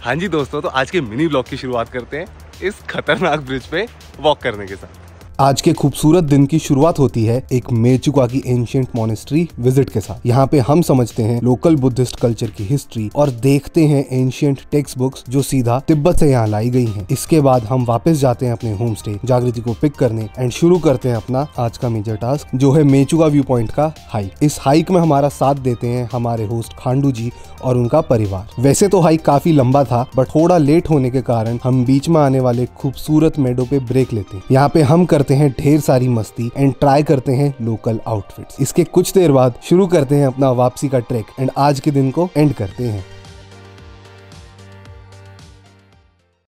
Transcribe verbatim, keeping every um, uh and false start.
हाँ जी दोस्तों, तो आज के मिनी ब्लॉग की शुरुआत करते हैं इस खतरनाक ब्रिज पे वॉक करने के साथ। आज के खूबसूरत दिन की शुरुआत होती है एक मेचुका की एंशिएंट मॉनेस्ट्री विजिट के साथ। यहाँ पे हम समझते हैं लोकल बुद्धिस्ट कल्चर की हिस्ट्री और देखते हैं एंशिएंट टेक्स्ट बुक्स जो सीधा तिब्बत से यहाँ लाई गई हैं। इसके बाद हम वापस जाते हैं अपने होम स्टे जागृति को पिक करने एंड शुरू करते हैं अपना आज का मेजर टास्क, जो है मेचुका व्यू पॉइंट का हाइक। इस हाइक में हमारा साथ देते हैं हमारे होस्ट खांडू जी और उनका परिवार। वैसे तो हाइक काफी लंबा था, बट थोड़ा लेट होने के कारण हम बीच में आने वाले खूबसूरत मेडो पे ब्रेक लेते हैं। यहाँ पे हम करते हैं ढेर सारी मस्ती एंड ट्राई करते हैं लोकल आउटफिट्स। इसके कुछ देर बाद शुरू करते हैं अपना वापसी का ट्रैक एंड आज के दिन को एंड करते हैं।